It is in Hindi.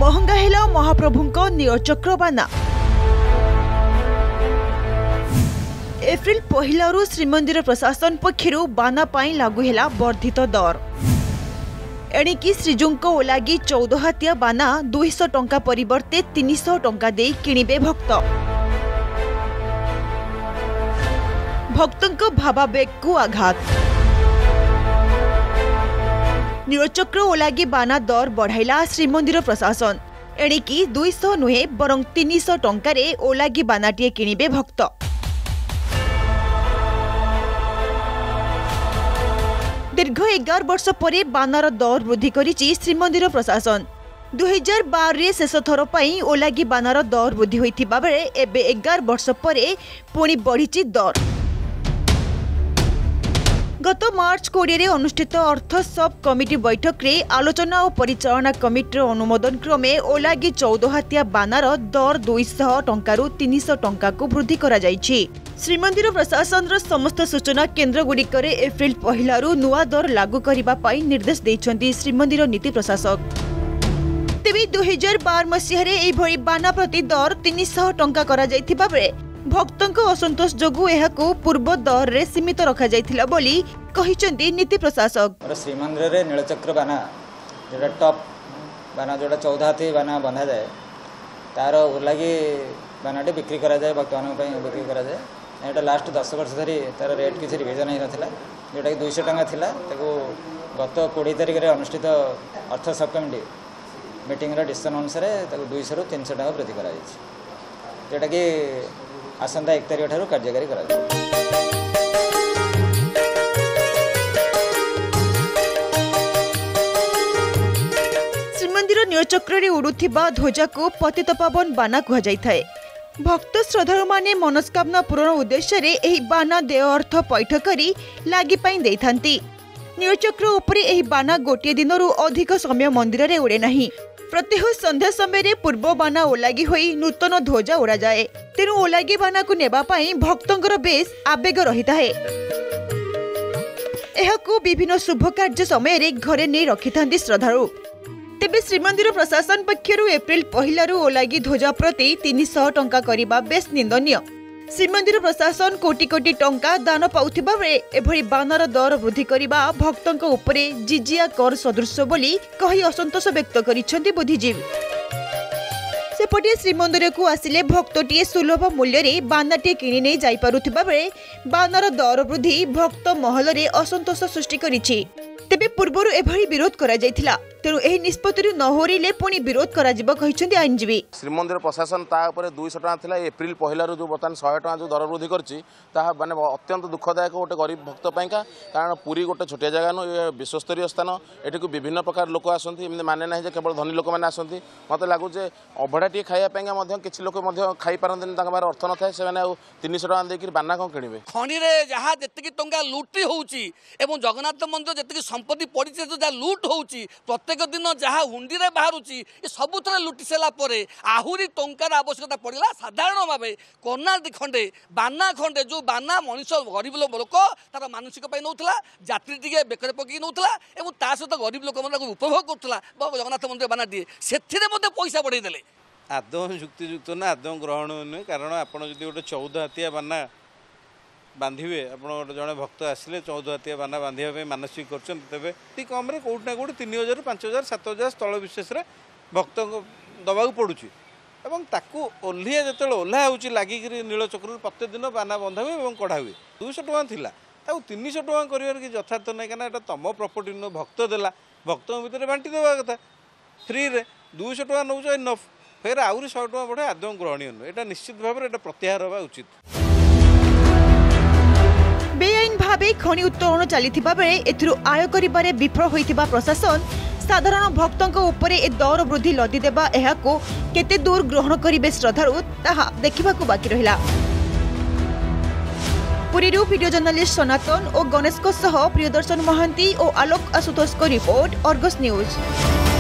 महंगा हेला महाप्रभुंको नीलचक्र बाना। एप्रिल पहिलारू श्रीमंदिर प्रशासन पक्षरु बाना पाई लागू हेला वर्धित दर। एणिकी श्रीजुंको ओलागी 14 हाथिया बाना 200 टंका परिवर्ते 300 टंका दे किणिबे भक्त। भक्तों भावावेग को आघात। नीलचक्र ओलागी बाना दर बढ़ाइला श्रीमंदिर प्रशासन। एणिकी 200 नुहे बरं 300 टंकारे ओलागी बानाटीए किणिबे भक्त। दीर्घ 11 वर्ष पर बानार दर वृद्धि करिछि श्रीमंदिर प्रशासन। 2012 रे शेष थर पई ओलागी बानार दर वृद्धि होइथिबा बेले एबे 11 वर्ष पर पुणी बढ़िछि दर। गत मार्च 20 रे अनुष्ठित अर्थ सब कमिटी बैठक रे आलोचना और परिचालना कमिटीर अनुमोदन क्रमे ओलागी 14 हाथिया बानार दर 200 टंकारु 300 टंका को वृद्धि करा जायछि। श्रीमंदिर प्रशासन समस्त सूचना केन्द्र गुड़िकर एप्रिल पहिलारू नुआ दर लागू करने पाई निर्देश देइछन्ति श्रीमंदिर नीति प्रशासक। तेबे 2012 मसीह एभଳି बाना प्रति दर 300 टंका करा जायथिबा बेले भक्तों असंतोष जोगु एहाकु पूर्व दर रे सीमित रखा जायथिला बोली कहिसन्ति नीति प्रशासक। श्रीमंदिर रे नीलचक्र बाना जोटा टॉप बाना जोटा 14 हाथी बाना बंधा जाए तार ओलागी बानाटी बिक्री करा जाए भक्तों बिक्री करा जाए। एटा लास्ट 10 वर्ष धरी तार रेट किसी रिविजन ही नथिला जोटा कि 200 टंका थिला ताको गत 20 तारिख रे अनुष्ठित अर्थ सब कमिटी मीटिंग रे डिसीजन अनुसार ताको 200 रु 300 टंका वृद्धि करा जायछि जोटा कि आसंता 1 तारिख ठारू कार्यकारी करा जाय। श्रीमंदिर नीलचक्र रे उड़ुथिबा ध्वजा को पतितपावन बाना कहा जायथाय। भक्त श्रद्धालु माने मनस्कामना पूरण उद्देश्य रे एही बाना देय अर्थ पैठ करी लागी पाई देइथांती। नीलचक्र उपरे एही बाना गोटिए दिनरु अधिक समय मंदिर रे उड़े नाही। प्रत्यह संध्या समय पूर्व बाना ओलागी होई नूतन ध्वजा उड़ा जाए। तेणु ओलागी बाना को नेबा पाई भक्तंकर बेस आवेग रहिता है। एहाकु विभिन्न शुभ कार्य समय घरे नहीं रखिथांती श्रद्धालु। तेबे श्रीमंदिर प्रशासन पक्षरु एप्रिल पहिलारू ओलागी ध्वजा प्रति 300 टंका करिबा बेस निंदनीय। श्रीमंदिर प्रशासन कोटी कोटी टंका दान पाउथिबा बेले एभଳି बानार दर वृद्धि करिबा भक्तंक उपरे जिजिया कर सदृश बोली कहि असंतोष व्यक्त करिसेंति बुद्धिजीवी। सेपटे श्रीमंदिर को आसिले भक्तटीए सुलभ मूल्य रे बानाटीए किनि नै जाई पारुथिबा बेले बानार दर वृद्धि भक्त महल रे असंतोष सृष्टि करिछि। तेबे पूर्वरु एभଳି विरोध करा जायथिला तेणु एही निष्पत्ति न होरिले पुणी विरोध करा जिबो कहिसेंति आईनजीवी। श्रीमंदिर प्रशासन ता ऊपर 200 टका थिला एप्रिल पहिलारू जो बर्तमान 100 टका जो दर वृद्धि करछि ता माने अत्यंत दुखदायक गोटे गरीब भक्त पाइका। कारण पुरी गोटे छोटिया जगह नु विश्वस्तरीय स्थान एठी को विभिन्न प्रकार लोक आसंती एमने माने नाही जे केवल धनी लोक माने आसंती। मते लागु जे अभडाटी खाइया पाइका मध्ये किछि लोक मध्ये खाइ पारंतन ताका बारे अर्थ न थाए से माने 300 टका देकी बाना कोन किनिबे। खणी रे जहा जतिकी टंका लूटी होउची एवं जगन्नाथ मंदिर जतिकी संपत्ति पड़िছে जो जा लूट होउची प्रत्येक दिन जहाँ हुंडी रे बाहरुची ए सबुथरे लुटी सेला परे आहुरी टंकार आवश्यकता पड़िला। साधारण भाव कर्णा खंडे बाना खंडे जो बाना मनुष्य गरीब लोक तार मानसिक पाई नौथला जात्री टिके बेकर पकई नौथला एवं ता सहित गरीब लोक मन उपभोग करथला जगन्नाथ मंदिर बाना दिए सेथिरे मध्ये पैसा बढ़ाई देले। आदौ युक्तियुक्त ना आदौ ग्रहण नुहे। कारण आपड़ जो गोटे 14 हाथिया बाना बांधे आप जड़े भक्त आसिले 14 हाथिया बाना बांधा मानसिक कर कम कौट ना कौट 3000 5000 7000 स्थल विशेष भक्त दबा पड़ू और ताकू ओह्लिया जो ओह्ला हो लगिक नीलचक्र प्रत्येक दिन बाना बंधा हुए और कढ़ा हुए 200 टका थिला 300 टका कर यथार्थ ना क्या तुम प्रॉपर्टी नुह भक्त देला भक्त भितर बांटी देवा कथा फ्री रे 200 टका नौ इनफ फिर आहरी 100 टका बढ़े आदौ ग्रहणीय नुह। यहाँ निश्चित भाव में प्रत्याहार होगा उचित। बेआईन भावे खनि उत्तोलन चलिथिबा बेले एथिरु आय करिबारे विफल होइथिबा प्रशासन साधारण भक्तों उपरे ए दर वृद्धि लदी देबा एहाको केते दूर ग्रहण करिबे श्रद्धालु ताहा देखिबाकू बाकी रहिला। पुरीरू वीडियो जर्नलिस्ट सनातन और गणेश सह प्रियदर्शन महांती और आलोक आशुतोष को रिपोर्ट अर्गस न्यूज।